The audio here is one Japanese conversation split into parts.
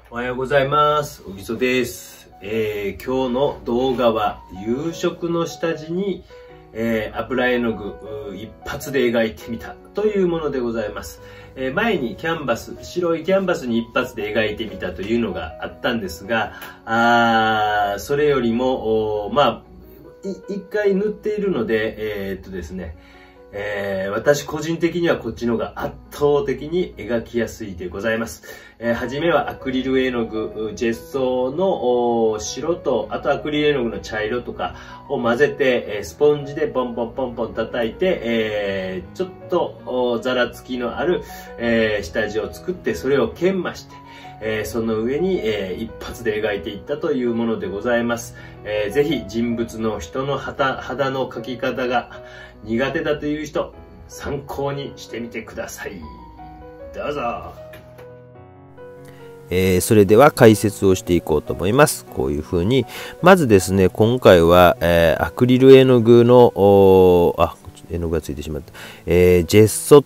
おはようございます。おぎそです。今日の動画は夕食の下地に、油絵の具一発で描いてみたというものでございます。前に白いキャンバスに一発で描いてみたというのがあったんですが、それよりも、一回塗っているので、ですね、私個人的にはこっちの方が圧倒的に描きやすいでございます。はじめはアクリル絵の具、ジェッソの白と、あとアクリル絵の具の茶色とかを混ぜて、スポンジでポンポンポンポン叩いて、ちょっとざらつきのある、下地を作って、それを研磨して、その上に、一発で描いていったというものでございます。ぜひ人物の人の肌の描き方が苦手だという人、参考にしてみてください。どうぞ。 それでは解説をしていこうと思います。こういう風に、まずですね、今回は、アクリル絵の具の、絵の具がついてしまった。ジェッソ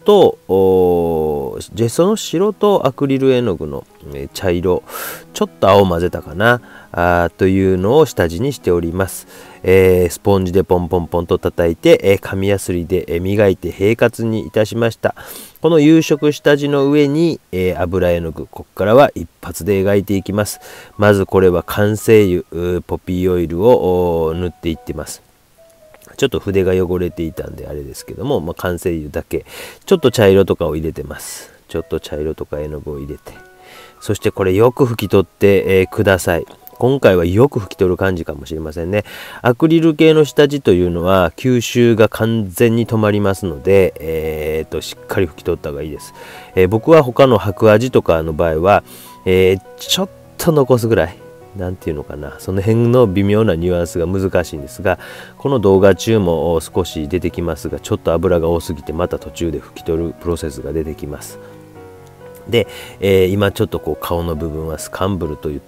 の白とアクリル絵の具の、茶色、ちょっと青混ぜたかなというのを下地にしております。スポンジでポンポンポンと叩いて、紙やすりで、磨いて平滑にいたしました。この夕食下地の上に、油絵の具、ここからは一発で描いていきます。まずこれは完成油、ポピーオイルを塗っていってます。ちょっと筆が汚れていたんであれですけども、完成油だけ、ちょっと茶色とかを入れてます。ちょっと茶色とか絵の具を入れて。そしてこれよく拭き取って、ください。今回はよく拭き取る感じかもしれませんね。アクリル系の下地というのは吸収が完全に止まりますので、しっかり拭き取った方がいいです。僕は他の白味とかの場合は、ちょっと残すぐらい。なんていうのかな、その辺の微妙なニュアンスが難しいんですが、この動画中も少し出てきますが、ちょっと油が多すぎてまた途中で拭き取るプロセスが出てきます。で、今ちょっとこう顔の部分はスカンブルといって、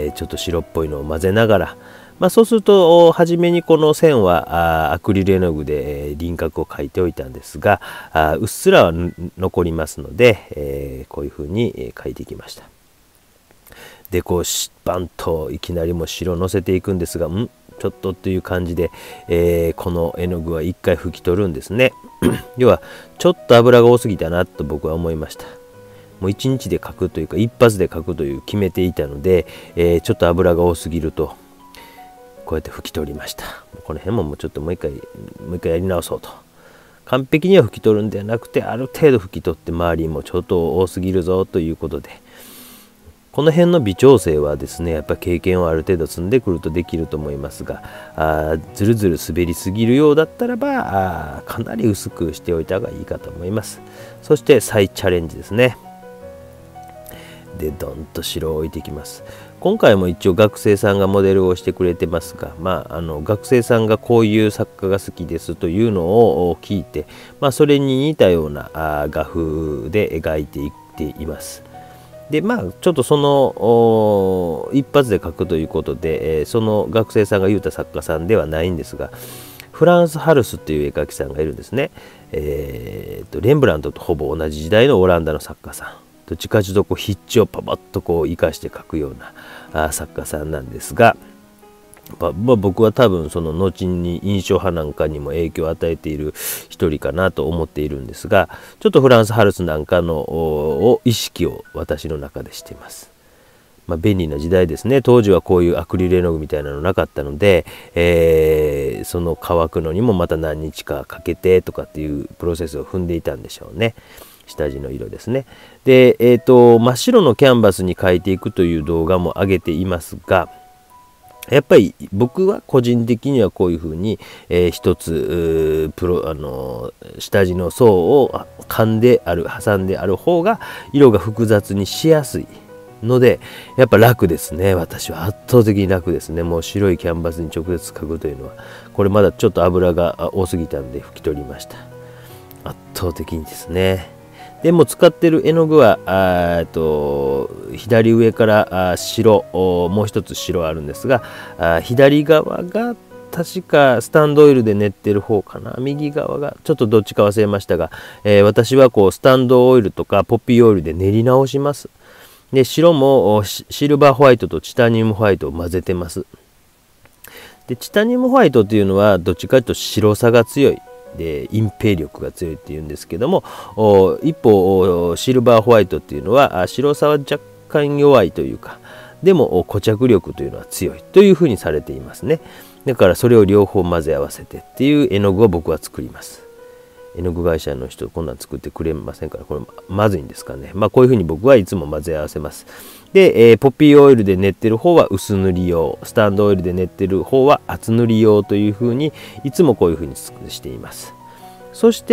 ちょっと白っぽいのを混ぜながら、そうすると初めにこの線はアクリル絵の具で、輪郭を描いておいたんですが、うっすらは残りますので、こういうふうに描いていきました。でこうバンといきなりも白のせていくんですが、ちょっとっていう感じで、この絵の具は一回拭き取るんですね。要はちょっと油が多すぎたなと僕は思いました。もう一日で描くというか一発で描くという決めていたので、ちょっと油が多すぎるとこうやって拭き取りました。この辺ももうちょっともう一回やり直そうと。完璧には拭き取るんではなくて、ある程度拭き取って周りもちょっと多すぎるぞということで、この辺の微調整はですね、やっぱり経験をある程度積んでくるとできると思いますが、ずるずる滑りすぎるようだったらばかなり薄くしておいた方がいいかと思います。そして再チャレンジですね。でドンと白を置いていきます。今回も一応学生さんがモデルをしてくれてますが、学生さんがこういう作家が好きですというのを聞いて、それに似たような画風で描いていっています。でちょっとその一発で描くということで、その学生さんが言うた作家さんではないんですが、フランス・ハルスっていう絵描きさんがいるんですね。レンブラントとほぼ同じ時代のオランダの作家さん。どっちかというと筆致をパパッと生かして描くような作家さんなんですが、僕は多分その後に印象派なんかにも影響を与えている一人かなと思っているんですが、ちょっとフランス・ハルスなんかの意識を私の中でしています。便利な時代ですね。当時はこういうアクリル絵の具みたいなのなかったので、その乾くのにもまた何日かかけてとかっていうプロセスを踏んでいたんでしょうね。下地の色ですね。で、真っ白のキャンバスに描いていくという動画も上げていますが、やっぱり僕は個人的にはこういうふうに、一つ下地の層を挟んである方が色が複雑にしやすいので、やっぱ楽ですね。私は圧倒的に楽ですね。もう白いキャンバスに直接描くというのは、これまだちょっと油が多すぎたんで拭き取りました。圧倒的にですね。でも使ってる絵の具は左上から白、もう一つ白あるんですが、左側が確かスタンドオイルで練ってる方かな、右側がちょっとどっちか忘れましたが、私はこうスタンドオイルとかポピーオイルで練り直します。 で、白もシルバーホワイトとチタニウムホワイトを混ぜてます。で、チタニウムホワイトっていうのはどっちかというと白さが強い。で、隠蔽力が強いっていうんですけども、一方、シルバーホワイトっていうのは白さは若干弱いというか、でも固着力というのは強いというふうにされていますね。だからそれを両方混ぜ合わせてっていう絵の具を僕は作ります。絵の具会社の人こんなん作ってくれませんから、これまずいんですかね。まあこういうふうに僕はいつも混ぜ合わせます。で、ポピーオイルで練ってる方は薄塗り用、スタンドオイルで練ってる方は厚塗り用というふうにいつもこういうふうにしています。そして、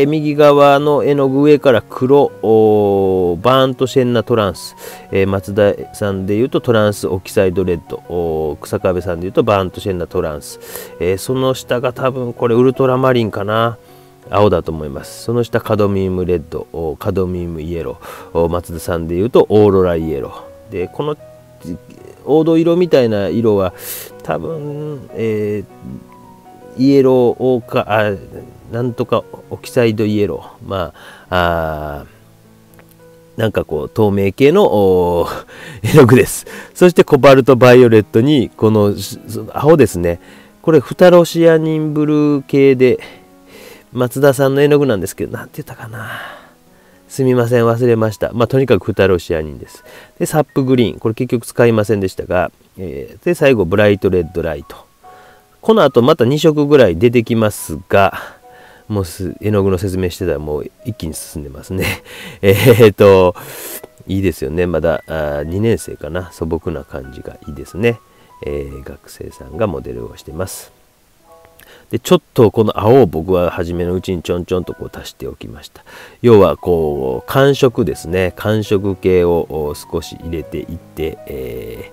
右側の絵の具上から黒バーントシェンナトランス、松田さんでいうとトランスオキサイドレッド、草壁さんでいうとバーントシェンナトランス、その下が多分これウルトラマリンかな、青だと思います。その下カドミウムレッド、カドミウムイエロー、松田さんでいうとオーロライエローで、この黄土色みたいな色は多分、イエローかなんとかオキサイドイエロー、まあなんかこう透明系の絵の具です。そしてコバルトバイオレットにこの青ですね。これフタロシアニンブルー系で松田さんの絵の具なんですけど、なんて言ったかな、すみません忘れました。まあとにかくフタロシアニンです。でサップグリーン、これ結局使いませんでしたが、で最後ブライトレッドライト、この後また2色ぐらい出てきますが、もう絵の具の説明してたらもう一気に進んでますね。いいですよね。まだ2年生かな。素朴な感じがいいですね。学生さんがモデルをしてます。でちょっとこの青を僕は初めのうちにちょんちょんとこう足しておきました。要はこう寒色ですね。寒色系を少し入れていって、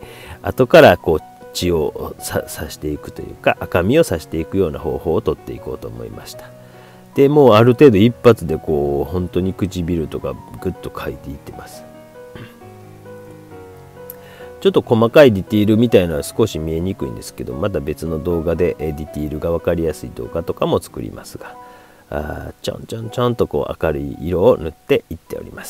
後からこう血を刺していくというか、赤みを刺していくような方法をとっていこうと思いました。でもうある程度一発でこう本当に唇とかグッと描いていってます。ちょっと細かいディティールみたいなのは少し見えにくいんですけど、また別の動画でディティールが分かりやすい動画とかも作りますが、ちょんちょんちょんとこう明るい色を塗っていっております。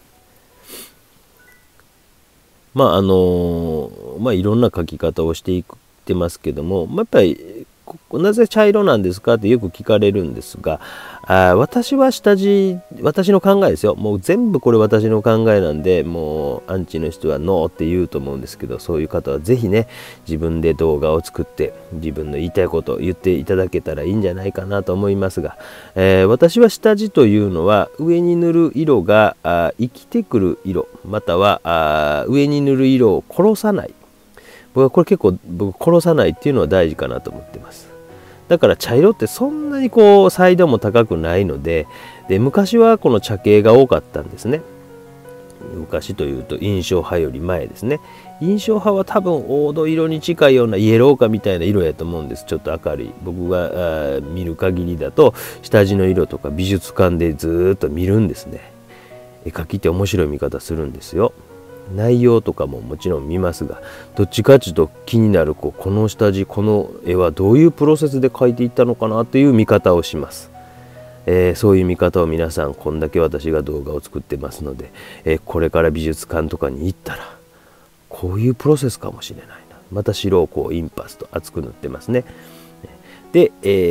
まあいろんな描き方をしていってますけども、やっぱりなぜ茶色なんですかってよく聞かれるんですが、私は私の考えですよ。もう全部これ私の考えなんで、もうアンチの人はノーって言うと思うんですけど、そういう方はぜひね、自分で動画を作って自分の言いたいことを言っていただけたらいいんじゃないかなと思いますが、私は下地というのは上に塗る色が生きてくる色、または上に塗る色を殺さない、僕はこれ結構殺さないっていうのは大事かなと思ってます。だから茶色ってそんなにこう彩度も高くないので、昔はこの茶系が多かったんですね。昔というと印象派より前ですね。印象派は多分黄土色に近いようなイエローかみたいな色やと思うんです。ちょっと明るい。僕が見る限りだと下地の色とか美術館でずっと見るんですね。絵描きって面白い見方するんですよ。内容とかももちろん見ますが、どっちかというと気になるこの下地、この絵はどういうプロセスで描いていったのかなという見方をします。そういう見方を皆さん、こんだけ私が動画を作ってますので、これから美術館とかに行ったらこういうプロセスかもしれないな。また白をこうインパスと厚く塗ってますね。で、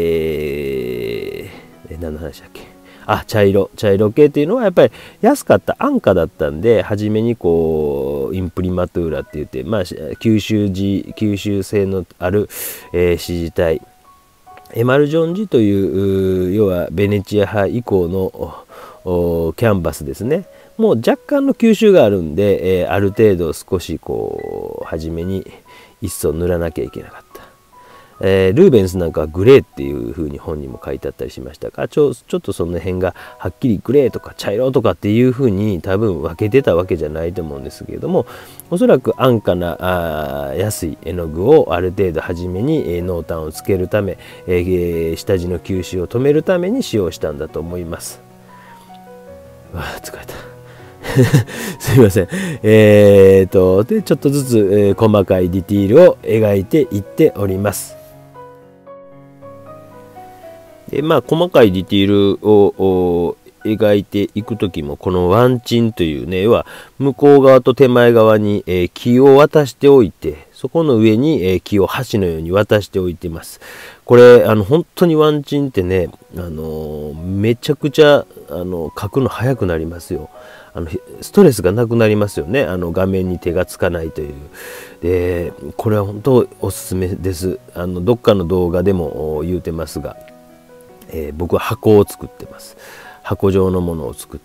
何の話だっけ。茶色系っていうのはやっぱり安かった安価だったんで、初めにこうインプリマトゥーラって言って、吸収性のある、支持体エマルジョン地という要はベネチア派以降のキャンバスですね。もう若干の吸収があるんで、ある程度少しこう初めに一層塗らなきゃいけなかった。ルーベンスなんかはグレーっていう風に本にも書いてあったりしましたが、ちょっとその辺がはっきりグレーとか茶色とかっていう風に多分分けてたわけじゃないと思うんですけれども、おそらく安価な安い絵の具をある程度初めに濃淡をつけるため、下地の吸収を止めるために使用したんだと思います。疲れたすいません。でちょっとずつ、細かいディティールを描いていっております。で細かいディティールを描いていく時もこのワンチンというね、要は向こう側と手前側に、木を渡しておいて、そこの上に、木を箸のように渡しておいてます。これ本当にワンチンってね、めちゃくちゃ書くの早くなりますよ。ストレスがなくなりますよね。画面に手がつかないという。でこれは本当おすすめです。どっかの動画でも言うてますが、僕は箱を作ってます。箱状のものを作って、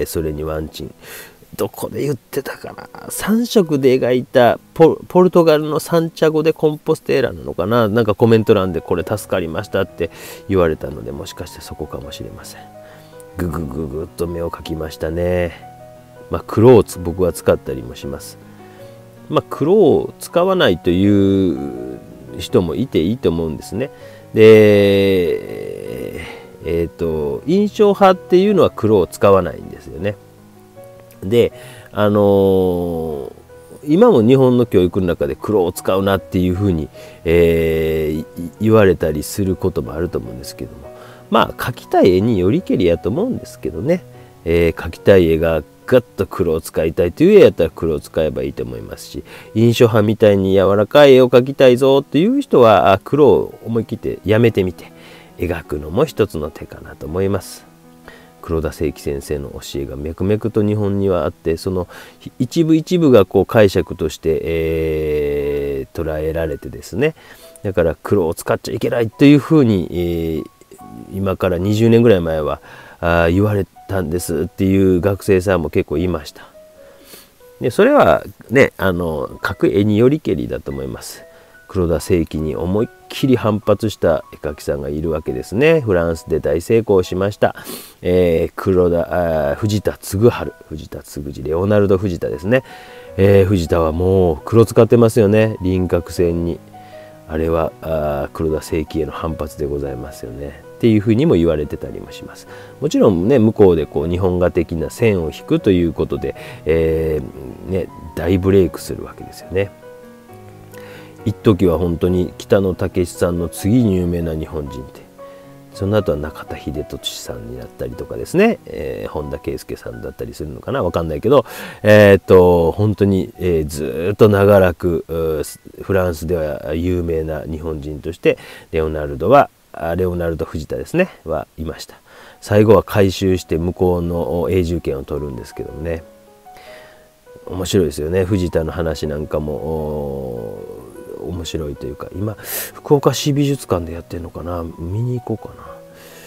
それにワンチン、どこで言ってたかな、3色で描いたポルトガルのサンチャゴでコンポステーラなのかな、なんかコメント欄でこれ助かりましたって言われたので、もしかしてそこかもしれません。ぐぐぐぐっと目を描きましたね。黒を僕は使ったりもします。黒を使わないという人もいていいと思うんですね。で印象派っていうのは黒を使わないんですよね。で今も日本の教育の中で黒を使うなっていうふうに、言われたりすることもあると思うんですけども、描きたい絵によりけりやと思うんですけどね、描きたい絵がガッと黒を使いたいという絵やったら黒を使えばいいと思いますし、印象派みたいに柔らかい絵を描きたいぞという人は黒を思い切ってやめてみて描くのも一つの手かなと思います。黒田清輝先生の教えが脈々と日本にはあって、その一部一部がこう解釈として、捉えられてですね、だから黒を使っちゃいけないというふうに、今から20年ぐらい前は言われたんですっていう学生さんも結構いました。でそれはね、描く絵によりけりだと思います。黒田清輝に思いっきり反発した絵描きさんがいるわけですね。フランスで大成功しました。藤田嗣治、藤田嗣治、レオナルド・藤田ですね。藤田はもう黒使ってますよね、輪郭線に。あれは黒田清輝への反発でございますよねっていうふうにも言われてたりもします。もちろんね、向こうでこう日本画的な線を引くということで、大ブレイクするわけですよね。一時は本当に北野武さんの次に有名な日本人って、その後は中田英寿さんになったりとかですね、本田圭佑さんだったりするのかな、わかんないけど、本当に、ずっと長らくフランスでは有名な日本人としてレオナルド・藤田ですねはいました。最後は改宗して向こうの永住権を取るんですけどもね、面白いですよね。藤田の話なんかも面白いというか、今福岡市美術館でやってるのかな、見に行こうかな。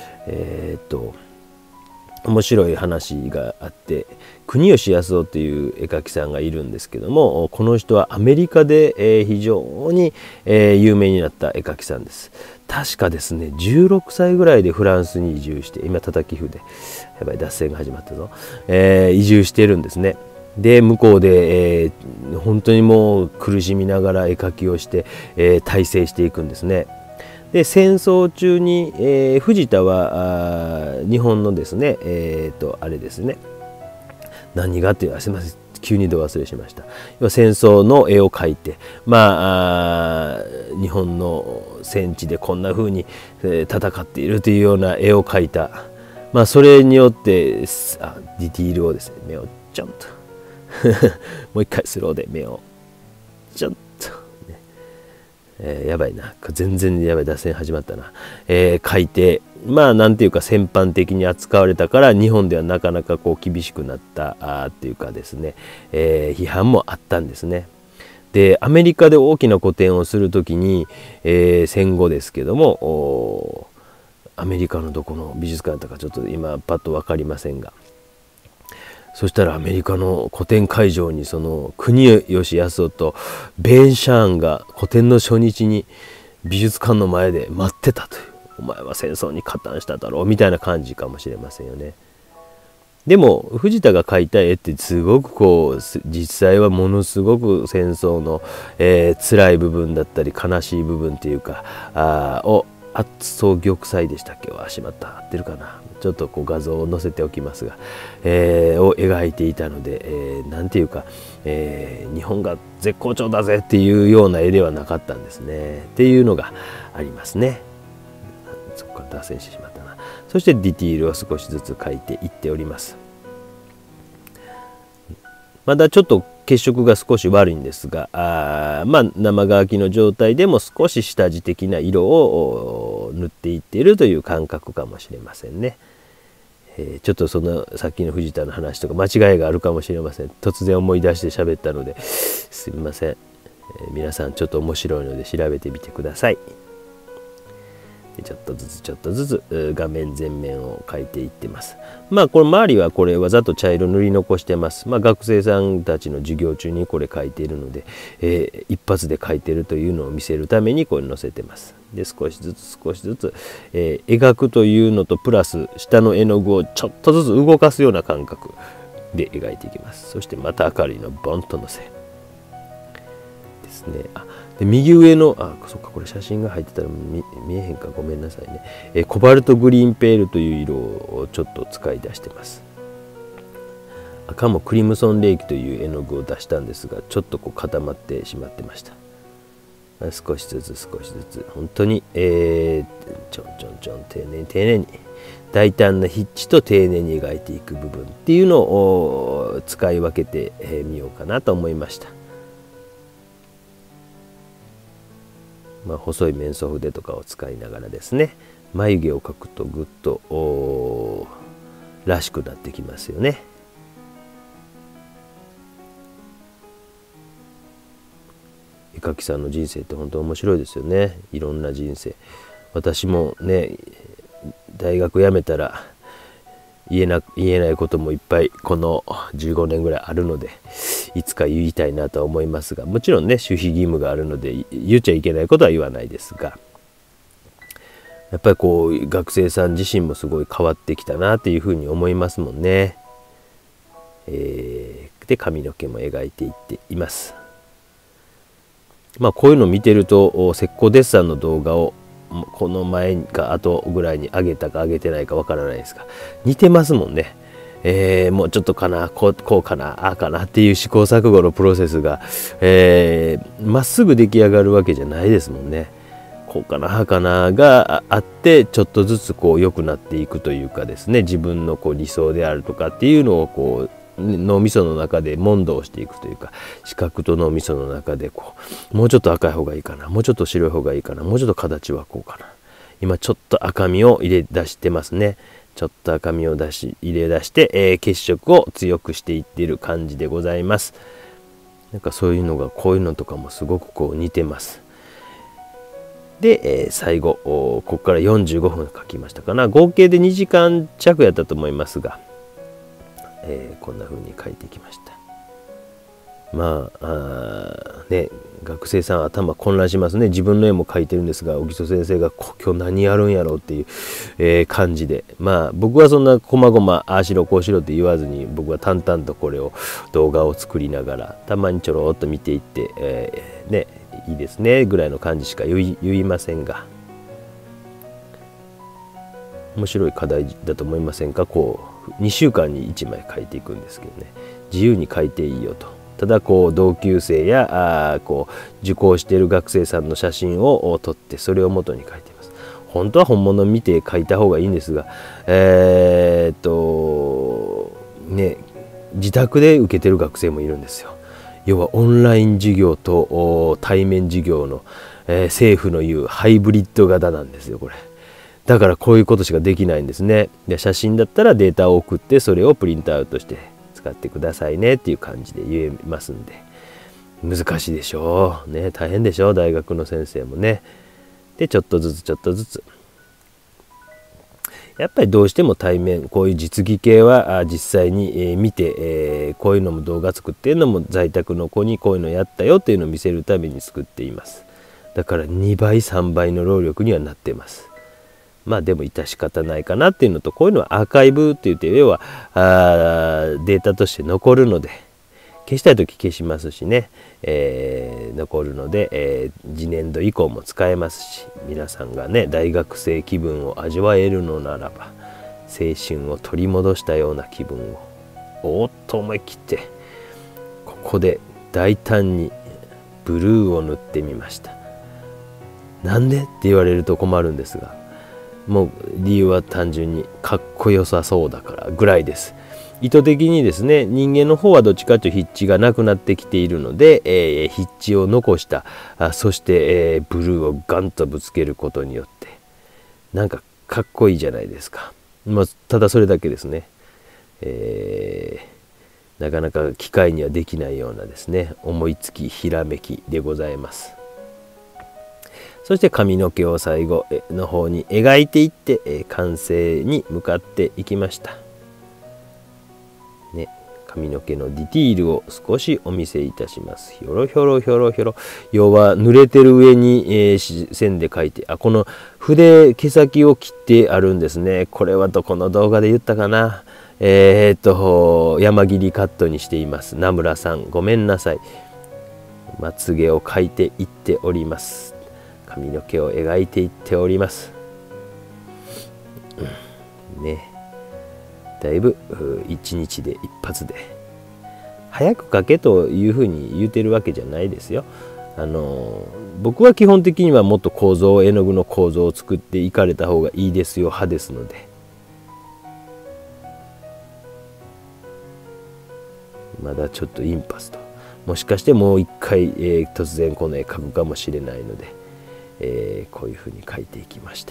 面白い話があって、国吉康夫という絵描きさんがいるんですけども、この人はアメリカで、非常に、有名になった絵描きさんです。確かですね、16歳ぐらいでフランスに移住して、今叩き風でやばい脱線が始まったぞ、移住してるんですね。で向こうで、本当にもう苦しみながら絵描きをして、大成していくんですね。で戦争中に、藤田は日本のですね、あれですね、何がっていう、すみません急にど忘れしました。戦争の絵を描いて、日本の戦地でこんな風に戦っているというような絵を描いた。それによってディティールをですね、目をちょんともう一回スローで目をちょっと、ね、やばいな、全然やばい、脱線始まったな、書いて、なんていうか全般的に扱われたから日本ではなかなかこう厳しくなったっていうかですね、批判もあったんですね。でアメリカで大きな個展をするときに、戦後ですけども、アメリカのどこの美術館だったかちょっと今パッと分かりませんが、そしたらアメリカの個展会場にその国吉康夫とベーン・シャーンが個展の初日に美術館の前で待ってたという、お前は戦争に加担しただろうみたいな感じかもしれませんよね。でも藤田が描いた絵ってすごくこう実際はものすごく戦争の、辛い部分だったり悲しい部分っていうか圧送玉砕でしたっけ、しまった、合ってるかな、ちょっとこう画像を載せておきますが、を描いていたので、なんていうか、日本が絶好調だぜっていうような絵ではなかったんですねっていうのがありますね。そこから脱線してしまったな。 そしてディティールを少しずつ描いていっております。まだちょっと血色が少し悪いんですが、生乾きの状態でも少し下地的な色を塗っていっているという感覚かもしれませんね。ちょっとそのさっきの藤田の話とか間違いがあるかもしれません。突然思い出して喋ったのですみません。皆さんちょっと面白いので調べてみてください。でちょっとずつ画面全面を描いていってます。これ周りはこれわざと茶色塗り残してます。学生さんたちの授業中にこれ描いているので、一発で描いているというのを見せるためにこれ載せてます。で少しずつ描くというのとプラス下の絵の具をちょっとずつ動かすような感覚で描いていきます。そしてまた明かりのボンとのせですね。で右上のそっか、これ写真が入ってたら見えへんか、ごめんなさいね。コバルトグリーンペールという色をちょっと使い出してます。赤もクリムソンレイキという絵の具を出したんですが、ちょっと固まってしまってました。少しずつ本当に、ちょん丁寧に大胆な筆致と丁寧に描いていく部分っていうのを使い分けてみようかなと思いました。細い面相筆とかを使いながらですね、眉毛を描くとぐっとらしくなってきますよね。絵描きさんの人生って本当面白いですよね。いろんな人生。私もね、大学辞めたら言えないこともいっぱいこの15年ぐらいあるので、いつか言いたいなとは思いますが、もちろんね守秘義務があるので言っちゃいけないことは言わないですが、やっぱり学生さん自身もすごい変わってきたなっていうふうに思いますもんね。で髪の毛も描いていっています。こういうのを見てると石膏デッサンの動画をこの前か後ぐらいに上げたか上げてないかわからないですが、似てますもんね。もうちょっとかな、こうかな、ああかなっていう試行錯誤のプロセスがまっすぐ出来上がるわけじゃないですもんね。こうかな、ああかながあって、ちょっとずつ良くなっていくというかですね、自分の理想であるとかっていうのを脳みその中で問答していくというか、視覚と脳みその中でもうちょっと赤い方がいいかな、もうちょっと白い方がいいかな、もうちょっと形はこうかな。今ちょっと赤みを入れ出してますね。ちょっと赤みを入れ出して、血色を強くしていっている感じでございます。なんかそういうのが、こういうのとかもすごく似てます。で、最後ここから45分描きましたかな。合計で2時間弱やったと思いますが、こんな風に描いてきました。学生さん頭混乱しますね。自分の絵も描いてるんですが、小木曽先生が今日何やるんやろうっていう、感じで、僕はそんなこまごまああしろこうしろって言わずに、僕は淡々とこれを動画を作りながらたまにちょろっと見ていって、いいですねぐらいの感じしか言いませんが、面白い課題だと思いませんか。2週間に1枚描いていくんですけどね、自由に描いていいよと。ただ同級生や受講している学生さんの写真を撮って、それを元に描いています。本当は本物見て描いた方がいいんですが、自宅で受けてる学生もいるんですよ。要はオンライン授業と対面授業の、政府の言うハイブリッド型なんですよこれ。だからこういうことしかできないんですね。で写真だったらデータを送って、それをプリントアウトして使ってくださいねっていう感じで言えますんで、難しいでしょうね。大変でしょう、大学の先生もね。でちょっとずつやっぱりどうしても対面、こういう実技系は実際に見て、こういうのも動画作ってるのも在宅の子にこういうのやったよっていうのを見せるために作っています。だから2倍3倍の労力にはなってます。でも致し方ないかなっていうのと、こういうのはアーカイブって言って、要はデータとして残るので、消したい時消しますしね、残るので、次年度以降も使えますし、皆さんがね大学生気分を味わえるのならば、青春を取り戻したような気分をと思い切って、ここで大胆にブルーを塗ってみました。なんでって言われると困るんですが、 もう理由は単純にかっこよさそうだからぐらいです。意図的にですね、人間の方はどっちかというと筆致がなくなってきているので、筆致を残した、そして、ブルーをガンとぶつけることによってなんかかっこいいじゃないですか。まあ、ただそれだけですね。なかなか機械にはできないようなですね、思いつきひらめきでございます。そして髪の毛を最後の方に描いていって、完成に向かっていきました。ね、髪の毛のディティールを少しお見せいたします。ひょろひょろひょろひょろ。要は濡れてる上に、線で描いて、この筆毛先を切ってあるんですね。これはどこの動画で言ったかな。山切りカットにしています。名村さん、ごめんなさい。まつげを描いていっております。髪の毛を描いていっております。ね。だいぶ一日で一発で早く描けというふうに言うてるわけじゃないですよ。僕は基本的にはもっと構造、絵の具の構造を作っていかれた方がいいですよ派ですので、まだちょっとインパスト、もしかしてもう一回、突然この絵描くかもしれないので、こういうふうに描いていきました。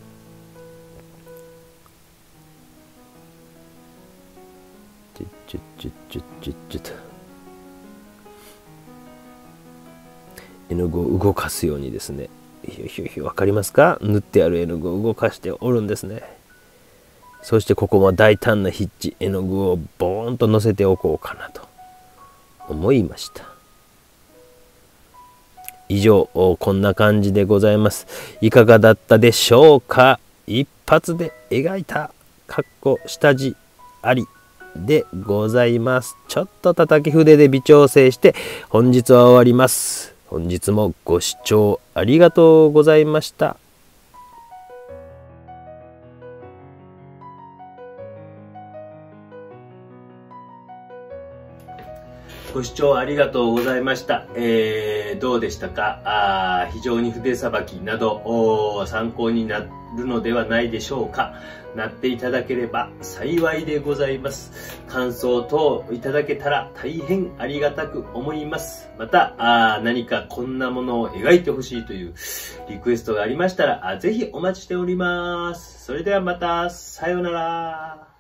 絵の具を動かすようにですね、わかりますか？塗ってある絵の具を動かしておるんですね。そしてここも大胆な筆致、絵の具をボーンと乗せておこうかなと思いました。以上、こんな感じでございます。いかがだったでしょうか？一発で描いた下地ありでございます。ちょっと叩き筆で微調整して本日は終わります。本日もご視聴ありがとうございました。 ご視聴ありがとうございました。どうでしたか？非常に筆さばきなど参考になるのではないでしょうか。なっていただければ幸いでございます。感想等いただけたら大変ありがたく思います。また何かこんなものを描いてほしいというリクエストがありましたらぜひお待ちしております。それではまた、さようなら。